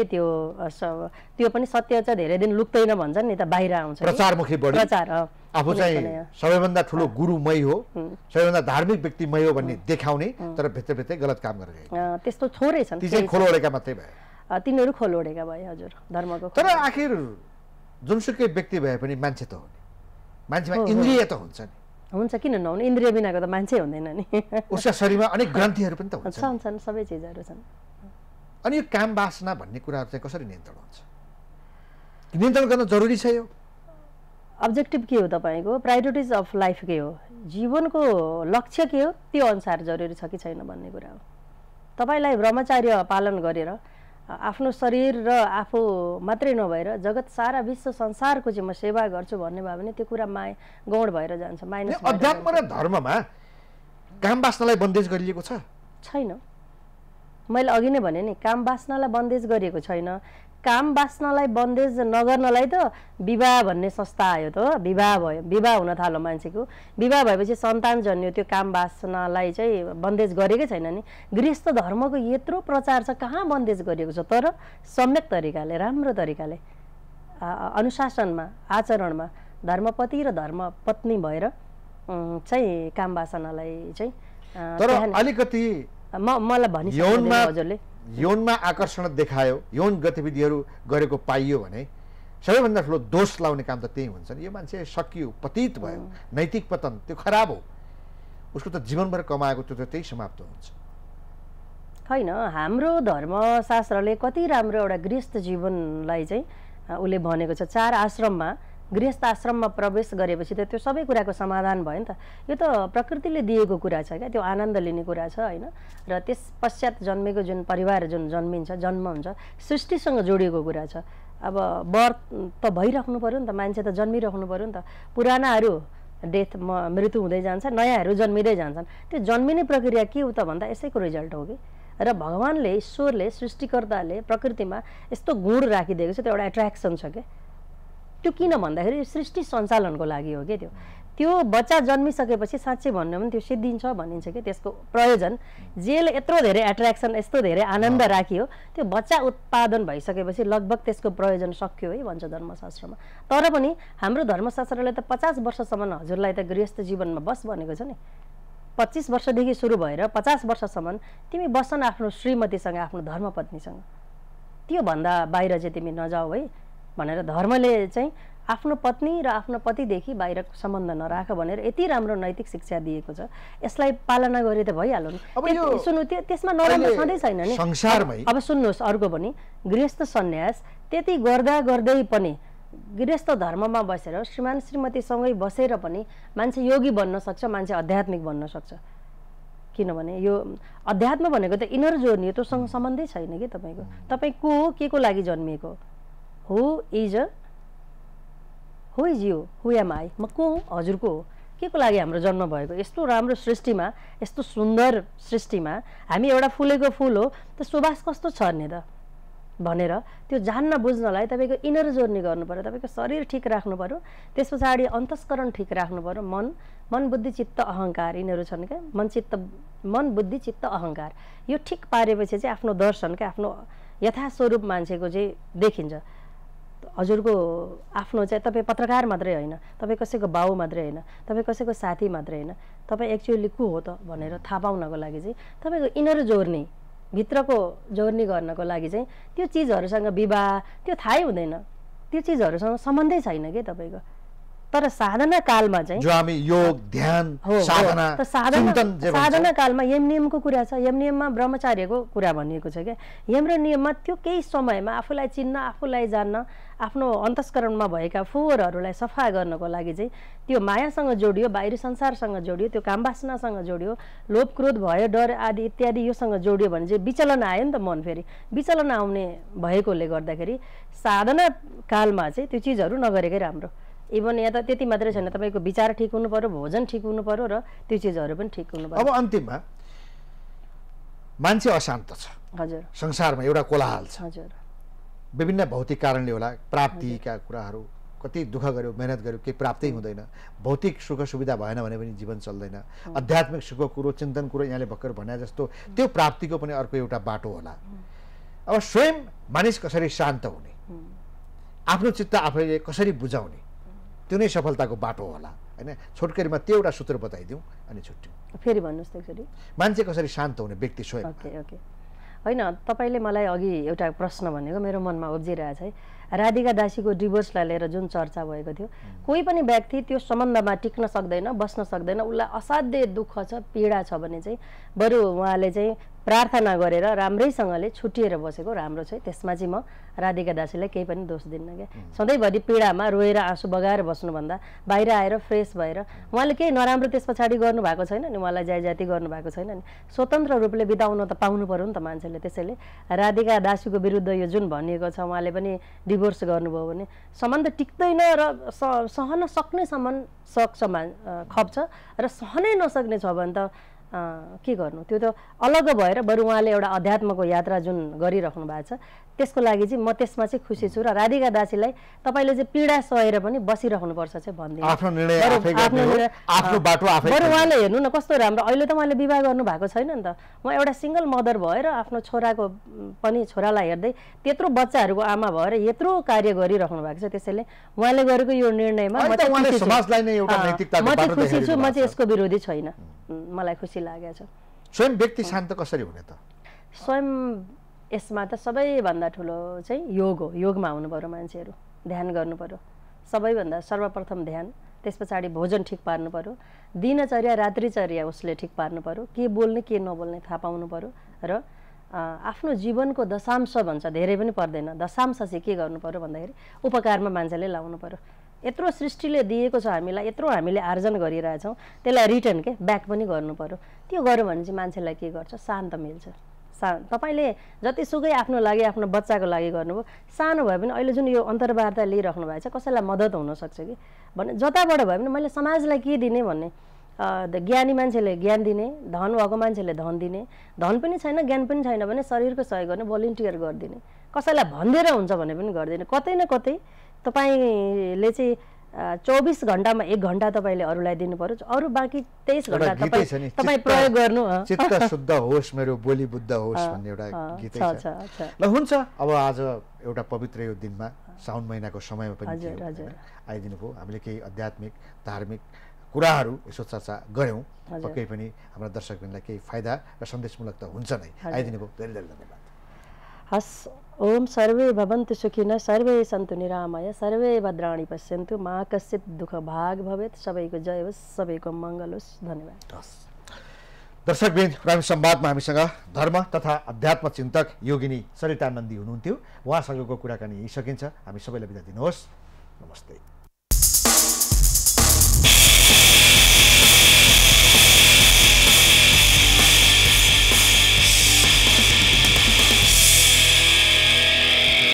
त्यो पनि सत्य चाहिँ धेरै दिन लुक्दैन भन्छन् नि त, बाहिर आउँछ प्रचारमुखी बढी, प्रचार आफू चाहिँ सबैभन्दा ठुलो गुरु मै हो, सबैभन्दा धार्मिक व्यक्ति मै हो भन्ने देखाउने, तर भित्रभित्रै गलत काम गरेको त्यस्तो थोरै छन्। ती चाहिँ खोलोडेका मात्रै भए, तिनीहरू खोलोडेका भए हजुर धर्मको। तर आखिर जुनसुकै व्यक्ति भए पनि मान्छे त हो नि, मान्छेमा इन्द्रिय त हुन्छ नि। हुन्छ, किन नहुने, इन्द्रिय बिनाको त मान्छे हुँदैन नि। उसका शरीरमा अनेक ग्रन्थीहरू पनि त छन्, सबै चिजहरू छन्। अनि यो काम वासना भन्ने कुराहरू चाहिँ कसरी नियन्त्रण हुन्छ? नियन्त्रण गर्न जरुरी छ। यो अब्जेक्टिभ के हो तपाईँको, प्रायोरिटिज अफ लाइफ के हो, जीवनको लक्ष्य के हो, त्यो अनुसार जरुरी छ कि छैन भन्ने कुरा हो। तपाईँलाई ब्रह्मचर्य पालन गरेर आफ्नो शरीर र आफू मात्रै नभएर जगत सारा विश्व संसारको चाहिँ म सेवा गर्छु भन्ने भयो भने त्यो कुरा गौण भएर जान्छ, माइनस। अध्यात्म र धर्ममा काम वासनालाई बन्देज गरिएको छैन। मैले अघि नै भने नि, काम वासनालाई बन्देज गरिएको छैन। काम वासनालाई बन्देज नगर्नलाई त विवाह भन्ने संस्था आयो त, विवाह भयो, विवाह हुन थाल्यो मान्छेको, विवाह भएपछि सन्तान जन्यो, त्यो काम वासनालाई चाहिँ बन्देज गरेकै छैन नि। गृहस्थ धर्मको यत्रो प्रचार छ, कहाँ बन्देज गरिएको छ? तर सम्यक तरिकाले, राम्रो तरिकाले, अनुशासनमा, आचरणमा धर्मपति र धर्मपत्नी भएर चाहिँ काम वासनालाई चाहिँ। तर अलिकति मलाई भनिसक्नु हजुरले, यौनमा आकर्षण देखायो, यौन गतिविधिहरू गरेको पाइयो भने सबैभन्दा ठुलो दोष लाउने काम त त्यही हुन्छ नि। यो मान्छे सकियो, पतित भयो, नैतिक पतन, त्यो खराब हो, उसको त जीवनभर कमाएको त्यो त त्यही समाप्त हुन्छ। होइन, हाम्रो धर्मशास्त्रले कति राम्रो एउटा गृहस्थ जीवनलाई चाहिँ उसले भनेको छ। 4 आश्रममा, गृहस्थ आश्रममा प्रवेश गरेपछि त त्यो सबै कुराको समाधान भयो नि त। यो त प्रकृतिले दिएको कुरा छ क्या, त्यो आनन्द लिने कुरा छ होइन। र त्यस पश्चात जन्मेको जुन परिवार जुन जन्मिन्छ, जन्म हुन्छ, सृष्टिसँग जोडिएको कुरा छ। अब बर्थ त भइराख्नु पर्यो नि त, मान्छे त जन्मिराख्नु पर्यो नि त। पुरानाहरू मृत्यु हुँदै जान्छ, नयाँहरू जन्मिँदै जान्छन्। त्यो जन्मिने प्रक्रिया के हो त भन्दा यसैको रिजल्ट हो कि। र भगवान्ले, ईश्वरले, सृष्टिकर्ताले प्रकृतिमा यस्तो गुण राखिदिएको छ, त्यो एउटा एट्र्याक्सन छ क्या। त्यो किन भन्दाखेरि सृष्टि सञ्चालनको लागि हो क्या। त्यो बच्चा जन्मिसकेपछि साँच्चै भन्नु भने त्यो सिद्धिन्छ भनिन्छ कि। त्यसको प्रयोजन जेले यत्रो धेरै एट्र्याक्सन, यस्तो धेरै आनन्द राखियो, त्यो बच्चा उत्पादन भइसकेपछि लगभग त्यसको प्रयोजन सक्यो है भन्छ धर्मशास्त्रमा। तर पनि हाम्रो धर्मशास्त्रले त 50 वर्षसम्म हजुरलाई त गृहस्थ जीवनमा बस भनेको छ नि। 25 वर्षदेखि सुरु भएर 50 वर्षसम्म तिमी बस्न आफ्नो श्रीमतीसँग, आफ्नो धर्मपत्नीसँग, त्यो भन्दा बाहिर चाहिँ तिमी नजाऊ है भनेर धर्मले चाहिँ आफ्नो पत्नी र आफ्नो पतिदेखि बाहिरको सम्बन्ध नराख भनेर यति राम्रो नैतिक शिक्षा दिएको छ। यसलाई पालना गरे त भइहाल्यो नि। सुन्नु, त्यसमा नराम्रो सधैँ छैन नि संसारमै। अब सुन्नुहोस्, अर्को पनि गृहस्थ सन्यास त्यति गर्दा गर्दै पनि गृहस्थ धर्ममा बसेर श्रीमान श्रीमतीसँगै बसेर पनि मान्छे योगी बन्न सक्छ, मान्छे आध्यात्मिक बन्न सक्छ। किनभने यो अध्यात्म भनेको त इनर जोर्नी हो, त्योसँग सम्बन्धै छैन कि तपाईँको। तपाईँ को हो, के को लागि जन्मिएको? Who is you, who am I, म को हो, हजुर को हो, के को लागि हाम्रो जन्म भएको? यस्तो राम्रो सृष्टिमा, यस्तो सुन्दर सृष्टिमा हामी एउटा फुलेको फुल हो, त सुवास कस्तो छ नि त भनेर त्यो जान्न बुझ्नलाई तपाईँको इनर जोर्नी गर्नु पर्यो। तपाईँको शरीर ठिक राख्नु पर्यो, त्यस पछाडि अन्तस्करण ठिक राख्नु पर्यो। मन बुद्धि चित्त अहङ्कार यिनीहरू छन् क्या। मन बुद्धि चित्त अहङ्कार यो ठिक पारेपछि चाहिँ आफ्नो दर्शन क्या, आफ्नो यथास्वरूप मान्छेको चाहिँ देखिन्छ। हजुरको आफ्नो चाहिँ तपाईँ पत्रकार मात्रै होइन, तपाईँ कसैको बाउ मात्रै होइन, तपाईँ कसैको साथी मात्रै होइन, तपाईँ एक्चुअली को हो त भनेर थाहा पाउनको लागि चाहिँ तपाईँको इनर जोर्नी, भित्रको जोर्नी गर्नको लागि चाहिँ त्यो चिजहरूसँग विवाह त्यो थाहै हुँदैन, त्यो चिजहरूसँग सम्बन्धै छैन के तपाईँको। तर साधना कालमा चाहिँ जो हामी योग ध्यान साधना चिन्तन जे भन्छ, साधना कालमा यम नियमको कुरा छ, यम नियममा ब्रह्मचार्यको कुरा भनिएको छ क्या। यम र नियममा त्यो केही समयमा आफूलाई चिन्न, आफूलाई जान्न, आफ्नो अन्तस्करणमा भएका फोहोरहरूलाई सफा गर्नको लागि चाहिँ त्यो मायासँग जोडियो, बाहिरी संसारसँग जोडियो, त्यो कामवासनासँग जोडियो, लोभ क्रोध भयो, डर आदि इत्यादि योसँग जोडियो भने चाहिँ विचलन आयो नि त मन। फेरि विचलन आउने भएकोले गर्दाखेरि साधना कालमा चाहिँ त्यो चिजहरू नगरेकै राम्रो। इभन यहाँ त त्यति मात्रै छैन, तपाईँको विचार ठिक हुनु पर्यो, भोजन ठिक हुनु पर्यो र त्यो चिजहरू पनि ठिक हुनु पर्यो। अब अन्तिममा मान्छे अशान्त छ, हजुर, संसारमा एउटा कोलाहल छ, हजुर, विभिन्न भौतिक कारणले होला, प्राप्तिका कुराहरू, कति दुःख गर्यो मेहनत गर्यो केही प्राप्ति हुँदैन, भौतिक सुख सुविधा भएन भने पनि जीवन चल्दैन, आध्यात्मिक सुख कुरो चिन्तन कुरो यहाँले भर्खर भने जस्तो त्यो प्राप्तिको पनि अर्को एउटा बाटो होला। अब स्वयं मानिस कसरी शान्त हुने, आफ्नो चित्त आफैले कसरी बुझाउने, त्यो नै सफलताको बाटो होला हैन। छोटकरीमा त्यो एउटा सूत्र बताइदिउँ अनि छुट्यौँ। फेरि भन्नुहोस् त एकचोटि, मान्छे कसरी शान्त हुने व्यक्ति स्वयं। ओके ओके, होइन तपाईँले मलाई अघि एउटा प्रश्न भनेको मेरो मनमा उब्जिरहेछ है। राधिका दासीको डिभोर्सलाई लिएर जुन चर्चा भएको थियो, कोही पनि व्यक्ति त्यो सम्बन्धमा टिक्न सक्दैन, बस्न सक्दैन, उसलाई असाध्य दुःख छ, पीडा छ भने चाहिँ बरु उहाँले चाहिँ प्रार्थना गरेर राम्रैसँगले छुटिएर बसेको राम्रो छ। त्यसमा चाहिँ म राधिका दासीलाई केही पनि दोष दिन्न क्या। सधैँभरि पीडामा रोएर आँसु बगाएर बस्नुभन्दा बाहिर आएर फ्रेस भएर, उहाँले केही नराम्रो त्यस पछाडि गर्नुभएको छैन नि, उहाँलाई जाति गर्नुभएको छैन नि, स्वतन्त्र रूपले बिताउन त पाउनु पर्यो नि त मान्छेले। त्यसैले राधिका दासीको विरुद्ध यो जुन भनिएको छ, उहाँले पनि डिभोर्स गर्नुभयो भने सम्बन्ध टिक्दैन र सहन सक्ने सक्छ खप्छ र सहनै नसक्ने छ भने त के गर्नु। त्यो त अलग भएर बरु उहाँले एउटा अध्यात्मको यात्रा जुन गरिराख्नु भएको छ त्यसको लागि चाहिँ म त्यसमा चाहिँ खुसी छु। र राधिका दासीलाई तपाईँले चाहिँ पीडा सहेर पनि बसिराख्नुपर्छ चाहिँ भन्दिनँ। आफ्नो निर्णय आफै गर्ने हो, आफ्नो बाटो आफै। बरु उहाँले हेर्नु न कस्तो राम्रो, अहिले त उहाँले विवाह गर्नु भएको छैन नि त, उहाँ एउटा सिङ्गल मदर भएर आफ्नो छोराको पनि छोरालाई हेर्दै त्यत्रो बच्चाहरूको आमा भएर यत्रो कार्य गरिराख्नु भएको छ। त्यसैले उहाँले गरेको यो निर्णयमा म चाहिँ खुसी छु। म चाहिँ यसको विरोधी छैन, मलाई खुसी लागेको छ। स्वयं व्यक्ति शान्त कसरी हुने त? स्वयं यसमा त सबैभन्दा ठुलो चाहिँ योग हो। योगमा हुनु पर्यो मान्छेहरू, ध्यान गर्नु पर्यो सबैभन्दा सर्वप्रथम ध्यान, त्यस पछाडि भोजन ठिक पार्नु पर्यो, दिनचर्या रात्रिचर्या उसले ठिक पार्नु पर्यो, के बोल्ने के नबोल्ने थाहा पाउनु पर्यो र आफ्नो जीवनको दशांश भन्छ, धेरै पनि पर्दैन, दशांश चाहिँ के गर्नु पर्यो भन्दाखेरि उपकारमा मान्छेले लाउनु पर्यो। यत्रो सृष्टिले दिएको छ हामीलाई, यत्रो हामीले आर्जन गरिरहेछौँ, त्यसलाई रिटर्न के ब्याक पनि गर्नु पर्यो। त्यो गर्यो भने चाहिँ मान्छेलाई के गर्छ, शान्त मिल्छ। तपाईँले जतिसुकै आफ्नो लागि आफ्नो बच्चाको लागि गर्नुभयो, सानो भए पनि अहिले जुन यो अन्तर्वार्ता लिइराख्नु भएको छ कसैलाई मद्दत हुनसक्छ कि भने जताबाट भए पनि मैले समाजलाई के दिने भन्ने, ज्ञानी मान्छेले ज्ञान दिने, धन भएको मान्छेले धन दिने, धन पनि छैन ज्ञान पनि छैन भने शरीरको सहयोग गर्ने, भोलिन्टियर गरिदिने, कसैलाई भनिदिएर हुन्छ भने पनि गरिदिने। कतै न कतै तपाईँले चाहिँ 24 घण्टामा 1 घण्टा तपाईँले अरूलाई दिनु पर्यो, अरू बाँकी 23 घण्टा तपाईँ प्रयोग गर्नु। चित्त शुद्ध होस् मेरो बोली बुद्ध होस् भन्ने एउटा गीतै छ। ल हुन्छ, अब आज एउटा पवित्र यो दिनमा साउन महिनाको समयमा पनि आइदिनु भयो, हामीले केही आध्यात्मिक धार्मिक कुराहरू यसो चर्चा गऱ्यौँ, पक्कै पनि हाम्रा दर्शकहरूलाई केही फाइदा र सन्देशमूलक त हुन्छ नै। आइदिनु भयो, धेरै धेरै धन्यवाद। हस्, ओम सर्वे भवन्तु सुखिनः, सर्वे सन्तु निरामय, सर्वे भद्राणि पश्यन्तु, मा कश्चित् दुःख भाग भवेत्। सबैको जय होस्, सबैको मङ्गल होस्। धन्यवाद। दर्शकवृन्द, प्राइम संवादमा हामीसँग धर्म तथा अध्यात्म चिन्तक योगिनी सरिता नन्दी हुनुहुन्थ्यो। उहाँसँगको कुराकानी यही सकिन्छ। हामी सबैलाई बिदा दिनुहोस्। नमस्ते।